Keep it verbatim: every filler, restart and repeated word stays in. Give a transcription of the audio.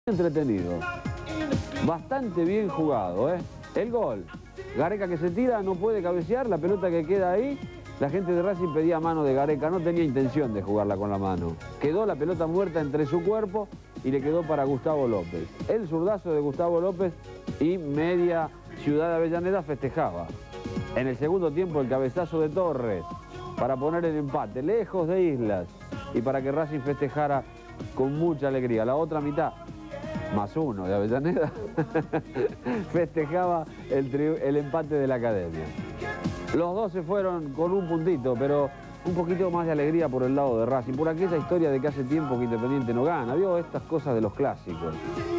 Entretenido, bastante bien jugado, ¿eh? El gol, Gareca que se tira, no puede cabecear, la pelota que queda ahí, la gente de Racing pedía mano de Gareca, no tenía intención de jugarla con la mano. Quedó la pelota muerta entre su cuerpo y le quedó para Gustavo López. El zurdazo de Gustavo López y media Ciudad de Avellaneda festejaba. En el segundo tiempo el cabezazo de Torres para poner el empate, lejos de Islas, y para que Racing festejara con mucha alegría. La otra mitad, más uno de Avellaneda, festejaba el, el empate de la Academia. Los dos se fueron con un puntito, pero un poquito más de alegría por el lado de Racing, por aquella historia de que hace tiempo que Independiente no gana. ¿Vio? Estas cosas de los clásicos.